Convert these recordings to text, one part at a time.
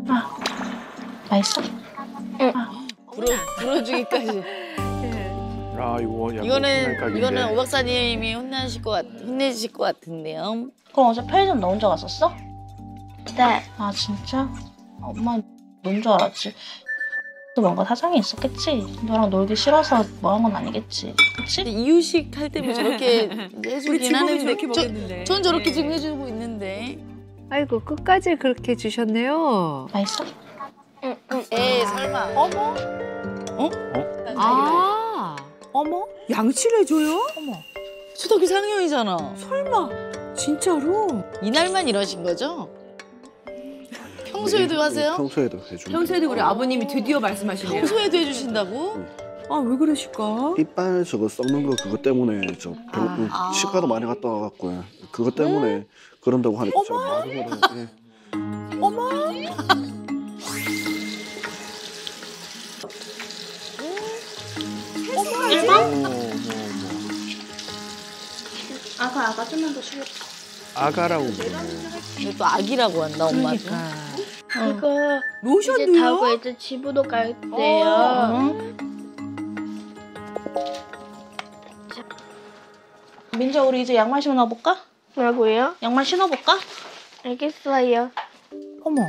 아, 맛있어? 응. 아. 불어주기까지. 아 이거는 이거는 오 박사님이 혼내실 것 같은데요. 그럼 어제 편의점 너 혼자 갔었어? 네. 아 진짜? 엄마 넌 줄 알았지. 또 뭔가 사정이 있었겠지. 너랑 놀기 싫어서 뭐 한 건 아니겠지. 그치? 근데 이유식 할 때 뭐 저렇게 해주긴 하는데 저렇게 먹였는데. 전 저렇게 지금 해주고 있는데. 아이고 끝까지 그렇게 주셨네요. 맛있어? 응, 응. 에이 설마. 어머. 어? 아. 어머. 양치를 해줘요? 어머. 초등학교 4학년이잖아. 설마. 진짜로? 이날만 이러신 거죠? 평소에도 하세요? 평소에도 해주고. 평소에도 우리 아버님이 드디어 말씀하시네요. 평소에도 해주신다고? 아, 왜 그러실까? 이빨 저거 썩는 거 그것 때문에 치과도 많이 갔다 와갖고 그것 때문에 그런다고 하니까 저 마루를 어머. 아가 좀만 더 쉬고. 아가라고. 근데 또 아기라고 한다 엄마도. 이거 로션도요? 이제 다고 이제 집으로 갈게요. 민지야 우리 이제 양말 신어볼까? 뭐라고요? 양말 신어볼까? 알겠어요. 어머.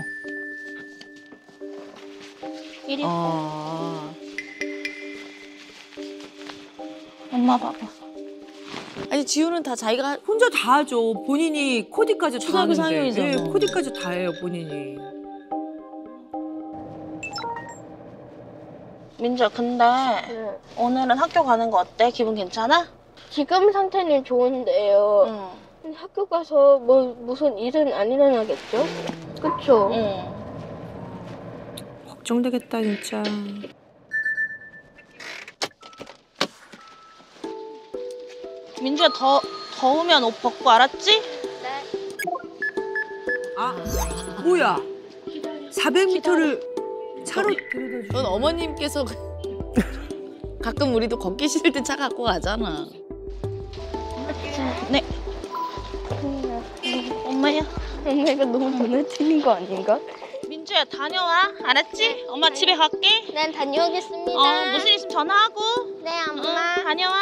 이리 아. 엄마 봐봐. 아니 지우는 다 자기가 혼자 다 하죠. 본인이 코디까지 다 초등학교 하는데. 4학년이잖아. 네, 코디까지 다 해요, 본인이. 민지야 근데 네. 오늘은 학교 가는 거 어때? 기분 괜찮아? 지금 상태는 좋은데요. 응. 학교 가서 뭐 무슨 일은 안 일어나겠죠? 그쵸? 응. 걱정되겠다, 진짜. 민지야 더우면 옷 벗고 알았지? 네. 아, 뭐야? 400m를 차로 데려다 주고. 넌 어머님께서 가끔 우리도 걷기 싫을 때 차 갖고 가잖아. 네. 엄마야. 엄마가 너무 눈에 튀는 거 아닌가? 민주야 다녀와. 알았지? 엄마 집에 갈게. 네, 다녀오겠습니다. 무슨 일 있으면 전화하고. 네, 엄마. 다녀와.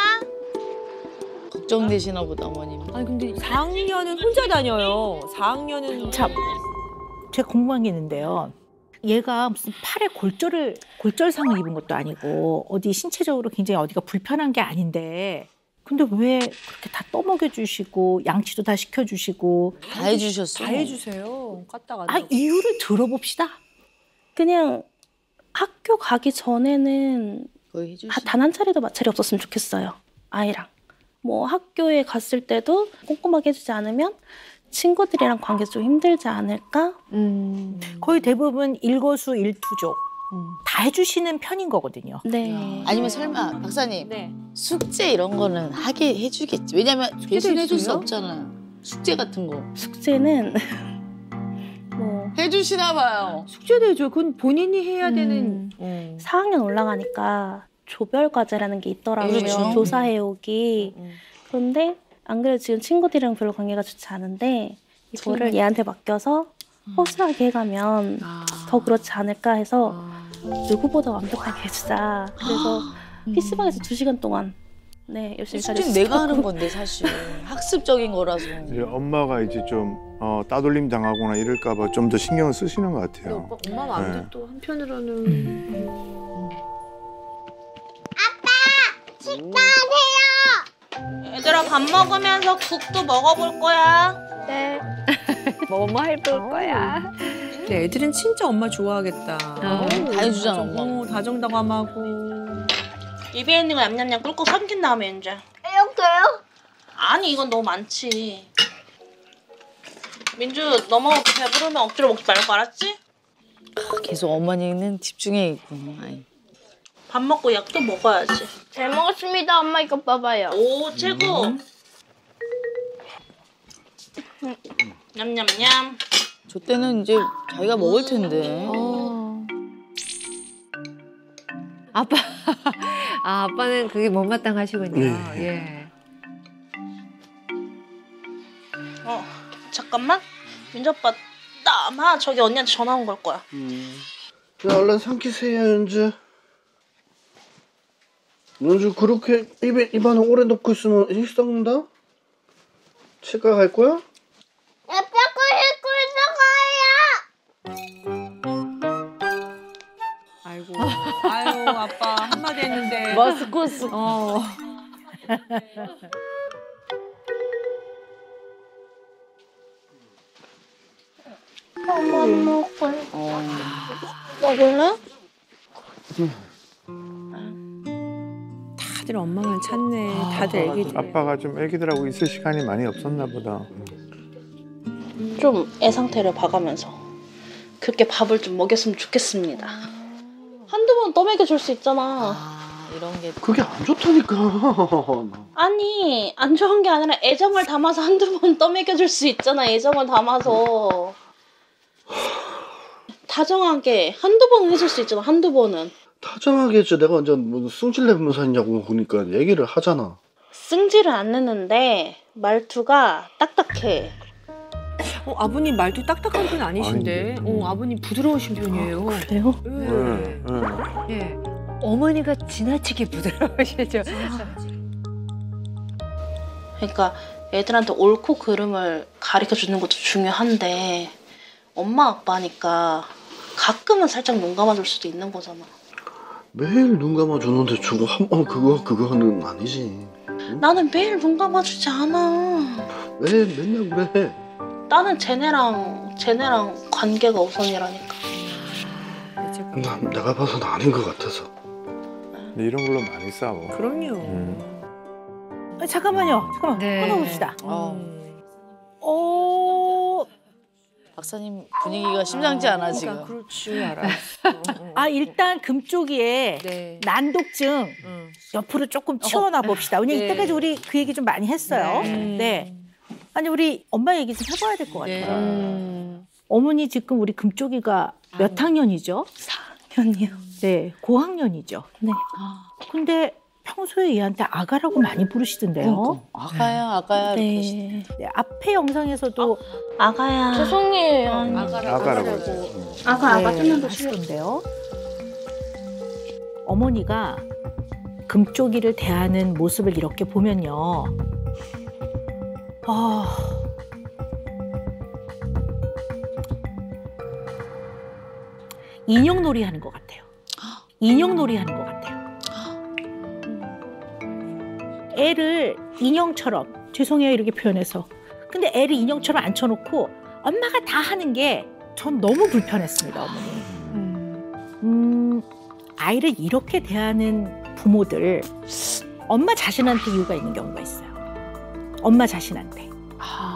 걱정되시나 보다 어머님. 아니, 근데 4학년은 혼자 다녀요. 4학년은. 참, 제가 궁금한 게 있는데요. 얘가 무슨 팔에 골절상을 입은 것도 아니고 어디 신체적으로 굉장히 어디가 불편한 게 아닌데 근데 왜 그렇게 다 떠먹여주시고 양치도 다 시켜주시고 다 해주셨어. 다 해주세요. 까딱 아 이유를 들어봅시다. 그냥 학교 가기 전에는 거의 해주시. 단 한 차례도 마찰이 없었으면 좋겠어요. 아이랑. 뭐 학교에 갔을 때도 꼼꼼하게 해주지 않으면 친구들이랑 관계 좀 힘들지 않을까? 거의 대부분 일거수일투족 다 해주시는 편인 거거든요. 네. 아니면 설마 박사님 네. 숙제 이런 거는 하게 해주겠지. 왜냐면 대신해줄 수 없잖아. 숙제 같은 거. 숙제는 뭐 해주시나 봐요. 숙제도 해줘요. 그건 본인이 해야 되는. 4학년 올라가니까 조별 과제라는 게 있더라고요. 그렇죠. 조사해오기. 그런데 안 그래도 지금 친구들이랑 별로 관계가 좋지 않은데 이거를 얘한테 맡겨서 허술하게 해가면 더 그렇지 않을까 해서 누구보다 완벽하게 해주자. 그래서 PC방에서 2시간 동안 네 열심히 숙제는 잘했어요. 내가 하는 건데 사실 학습적인 거라서. 이제 엄마가 이제 좀 따돌림 당하거나 이럴까봐 좀 더 신경을 쓰시는 것 같아요. 엄마 마음도 네. 또 한편으로는. 얘들아 밥 먹으면서 국도 먹어볼 거야. 네. 뭐뭐 해볼 거야. 근데 애들은 진짜 엄마 좋아하겠다. 다 해주잖아 엄마. 다정다감하고. 입에 있는 거 냠냠냠 꿀꺽 삼킨 다음에 이제. 이렇게요? 아니 이건 너무 많지. 민주 너무 배부르면 억지로 먹지 말고 알았지? 계속 어머니는 집중해 있고. 아이. 밥 먹고 약도 먹어야지. 잘 먹었습니다. 엄마 이거 봐봐요. 오 최고. 냠냠냠. 저 때는 이제 자기가 먹을 텐데. 아빠. 아, 아빠는 그게 못마땅하시군요. 예. 잠깐만. 민주 오빠 나 나 아마 저기 언니한테 전화 온 걸 거야. 야, 얼른 삼키세요, 연주. 연주 그렇게 입안에 오래 넣고 있으면 이 썩는다? 치과 갈 거야? 아이고, 아유 아빠 한마디 했는데. 머스코스. 엄마 먹을. 먹을래? 다들 엄마만 찾네. 다들 애기들. 아빠가 좀 애기들하고 있을 시간이 많이 없었나 보다. 좀 애 상태를 봐가면서 그렇게 밥을 좀 먹였으면 좋겠습니다. 한두 번 떠먹여 줄 수 있잖아. 이런 게. 그게 안 좋다니까. 아니 안 좋은 게 아니라 애정을 담아서 한두 번 떠먹여 줄 수 있잖아. 애정을 담아서 다정하게 한두 번은 해줄 수 있잖아. 한두 번은. 다정하게 했지. 내가 완전 뭐 승질 내면서 했냐고 보니까 얘기를 하잖아. 승질은 안 내는데 말투가 딱딱해. 아버님 말도 딱딱한 편 아니신데. 아버님 부드러우신 편이에요. 그래요? 네. 예. 어머니가 지나치게 부드러우시죠. 그러니까 애들한테 옳고 그름을 가르쳐 주는 것도 중요한데 엄마 아빠니까 가끔은 살짝 눈 감아줄 수도 있는 거잖아. 매일 눈 감아주는데 저거 한 번 그거는 아니지. 나는 매일 눈 감아주지 않아. 왜 맨날 그래? 나는 쟤네랑 관계가 우선이라니까. 난 내가 봐서는 아닌 것 같아서. 근데 이런 걸로 많이 싸워. 그럼요. 잠깐만요. 끊어봅시다. 박사님 분위기가 심상치 않아 지금. 그렇지 알았어. 일단 금쪽이의 네. 난독증 옆으로 조금 치워놔 봅시다. 왜냐면 네. 이때까지 우리 그 얘기 좀 많이 했어요. 네. 아니 우리 엄마 얘기 좀 해봐야 될 것 같아요. 어머니 지금 우리 금쪽이가 몇 학년이죠? 4학년이요. 네, 고학년이죠. 네. 근데 평소에 얘한테 아가라고 많이 부르시던데요. 아가야. 네. 네, 앞에 영상에서도 아가야. 죄송해요. 아가라고 아가 네, 좀만 더 하시던데요. 어머니가 금쪽이를 대하는 모습을 이렇게 보면요. 인형놀이 하는 것 같아요. 인형놀이 하는 것 같아요. 애를 인형처럼, 죄송해요 이렇게 표현해서. 근데 애를 인형처럼 앉혀놓고 엄마가 다 하는 게 전 너무 불편했습니다, 어머니. 아이를 이렇게 대하는 부모들, 엄마 자신한테 이유가 있는 경우가 있어요. 엄마 자신한테.